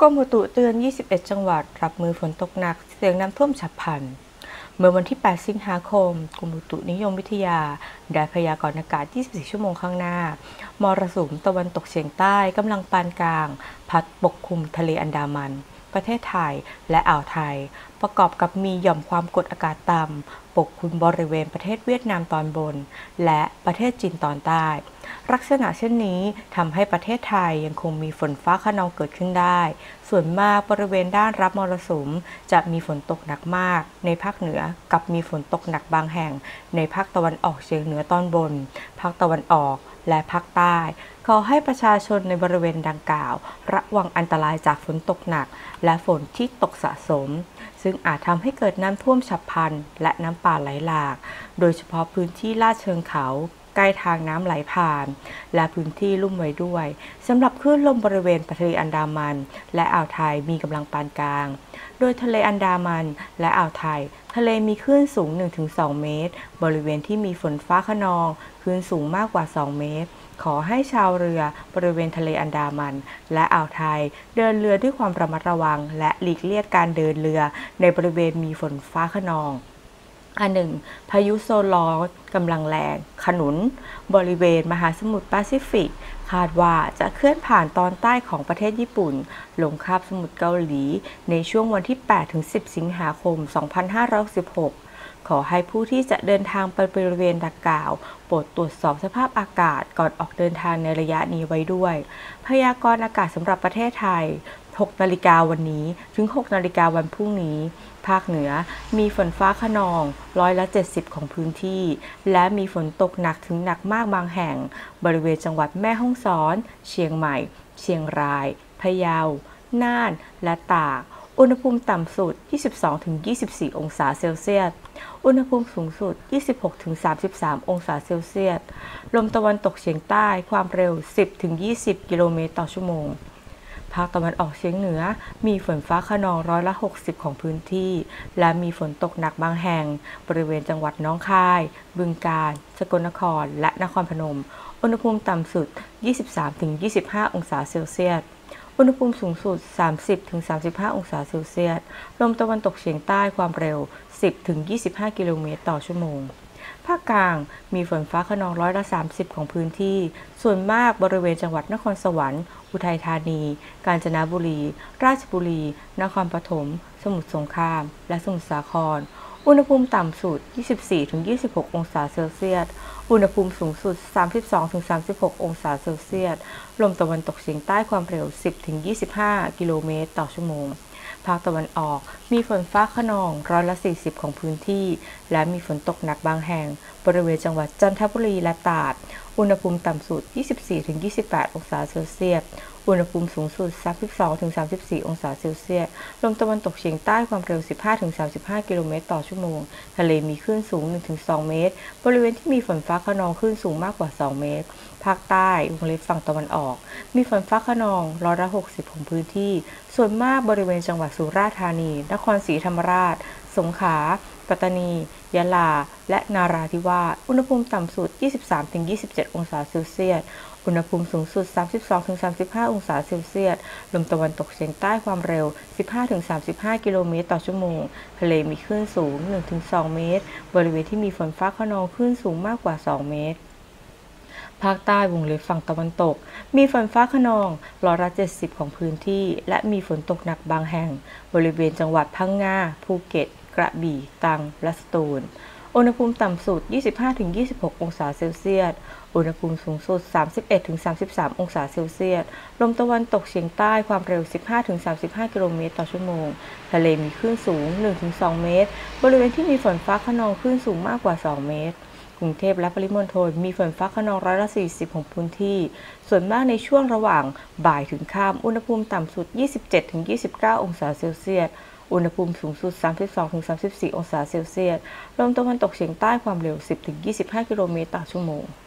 กรมอุตุเตือน 21 จังหวัดรับมือฝนตกหนักเสี่ยงน้ำท่วมฉับพลัน เมื่อวันที่ 8 สิงหาคม กรมอุตุนิยมวิทยาได้พยากรณ์อากาศ 24 ชั่วโมงข้างหน้า มรสุมตะวันตกเฉียงใต้กำลังปานกลาง พัดปกคลุมทะเลอันดามัน ประเทศไทย และอ่าวไทย ประกอบกับมีหย่อมความกดอากาศต่ำ ปกคลุมบริเวณประเทศเวียดนามตอนบน และประเทศจีนตอนใต้ ลักษณะเช่นนี้ทำให้ประเทศไทยยังคงมีฝนฟ้าคะนองเกิดขึ้นได้ ส่วนมากบริเวณด้านรับมรสุมจะมีฝนตกหนักมากในภาคเหนือกับมีฝนตกหนักบางแห่งในภาคตะวันออกเฉียงเหนือตอนบน ภาคตะวันออก และภาคใต้ ขอให้ประชาชนในบริเวณดังกล่าวระวังอันตรายจากฝนตกหนักและฝนที่ตกสะสม ซึ่งอาจทำให้เกิดน้ำท่วมฉับพลันและน้ำป่าไหลหลาก โดยเฉพาะพื้นที่ลาดเชิงเขาใกล้ทางน้ำไหลผ่านและพื้นที่ลุ่มไว้ด้วยสำหรับคลื่นลมบริเวณทะเลอันดามันและอ่าวไทยมีกำลังปานกลางโดยทะเลอันดามันและอ่าวไทยทะเลมีคลื่นสูง 1-2 เมตรบริเวณที่มีฝนฟ้าคะนองคลื่นสูงมากกว่า 2 เมตรขอให้ชาวเรือบริเวณทะเลอันดามันและอ่าวไทยเดินเรือด้วยความระมัดระวังและหลีกเลี่ยงการเดินเรือในบริเวณมีฝนฟ้าคะนองอันหนึ่งพายุโซลาร์กำลังแรงขนุนบริเวณมหาสมุทรแปซิฟิกคาดว่าจะเคลื่อนผ่านตอนใต้ของประเทศญี่ปุ่นลงคาบสมุทรเกาหลีในช่วงวันที่ 8-10 สิงหาคม 2566 ขอให้ผู้ที่จะเดินทางไปบริเวณดังกล่าวโปรดตรวจสอบสภาพอากาศก่อนออกเดินทางในระยะนี้ไว้ด้วยพยากรณ์อากาศสำหรับประเทศไทย 6 นาฬิกาวันนี้ถึง 6 นาฬิกาวันพรุ่งนี้ภาคเหนือมีฝนฟ้าคะนอง70%ของพื้นที่และมีฝนตกหนักถึงหนักมากบางแห่งบริเวณจังหวัดแม่ฮ่องสอนเชียงใหม่เชียงรายพะเยาน่านและตากอุณหภูมิต่ำสุด 22-24 องศาเซลเซียสอุณหภูมิสูงสุด 26-33 องศาเซลเซียสลมตะวันตกเฉียงใต้ความเร็ว 10-20 กิโลเมตรต่อชั่วโมงภาคตะวันออกเฉียงเหนือมีฝนฟ้าคะนอง60%ของพื้นที่และมีฝนตกหนักบางแห่งบริเวณจังหวัดหนองคายบึงกาฬสกลนครและนครพนมอุณหภูมิต่ำสุด 23-25 องศาเซลเซียสอุณหภูมิสูงสุด 30-35 องศาเซลเซียสลมตะวันตกเฉียงใต้ความเร็ว 10-25 กิโลเมตรต่อชั่วโมงภาคกลางมีฝนฟ้าคะนอง30%ของพื้นที่ส่วนมากบริเวณจังหวัดนครสวรรค์อุทัยธานีกาญจนบุรีราชบุรีนครปฐมสมุทรสงครามและสมุทรสาครอุณหภูมิต่ำสุด 24-26 องศาเซลเซียสอุณหภูมิสูงสุด 32-36 องศาเซลเซียสลมตะวันตกเฉียงใต้ความเร็ว 10-25 กิโลเมตรต่อชั่วโมงภาคตะวันออกมีฝนฟ้าคะนอง40%ของพื้นที่และมีฝนตกหนักบางแห่งบริเวณจังหวัดจันทบุรีและตราดอุณหภูมิต่ำสุด 24-28 องศาเซลเซียสอุณหภูมิสูงสุด 32-34 องศาเซลเซียสลมตะวันตกเฉียงใต้ความเร็ว 15-35 กิโลเมตรต่อชั่วโมงทะเลมีคลื่นสูง 1-2 เมตรบริเวณที่มีฝนฟ้าคะนองคลื่นสูงมากกว่า 2 เมตรภาคใต้วงเล็บฝั่งตะวันออกมีฝนฟ้าคะนอง60%ของพื้นที่ส่วนมากบริเวณจังหวัดสุราษฎร์ธานีนครศรีธรรมราชสงขลาปัตตานียะลาและนาราธิวาสอุณหภูมิต่ำสุด 23-27 องศาเซลเซียสอุณหภูมิสูงสุด 32-35 องศาเซลเซียสลมตะวันตกเฉียงใต้ความเร็ว 15-35 กิโลเมตรต่อชั่วโมงทะเลมีคลื่นสูง 1-2 เมตรบริเวณที่มีฝนฟ้าคะนองคลื่นสูงมากกว่า 2 เมตรภาคใต้วงเล็บฝั่งตะวันตกมีฝนฟ้าคะนอง70%ของพื้นที่และมีฝนตกหนักบางแห่งบริเวณจังหวัดพังงาภูเก็ตกระบี่ตรังและสตูลอุณหภูมิต่ำสุด 25-26 องศาเซลเซียสอุณหภูมิสูงสุด 31-33 องศาเซลเซียสลมตะวันตกเฉียงใต้ความเร็ว 15-35 กิโลเมตรต่อชั่วโมงทะเลมีคลื่นสูง 1-2 เมตรบริเวณที่มีฝนฟ้าคะนองคลื่นสูงมากกว่า 2 เมตรกรุงเทพและปริมณฑลมีฝนฟ้าคะนอง40%ของพื้นที่ส่วนมากในช่วงระหว่างบ่ายถึงค่ำอุณหภูมิต่ำสุด 27-29 องศาเซลเซียสอุณหภูมิสูงสุด 32-34 องศาเซลเซียสลมตะวันตกเฉียงใต้ความเร็ว 10-25 กิโลเมตรต่อชั่วโมง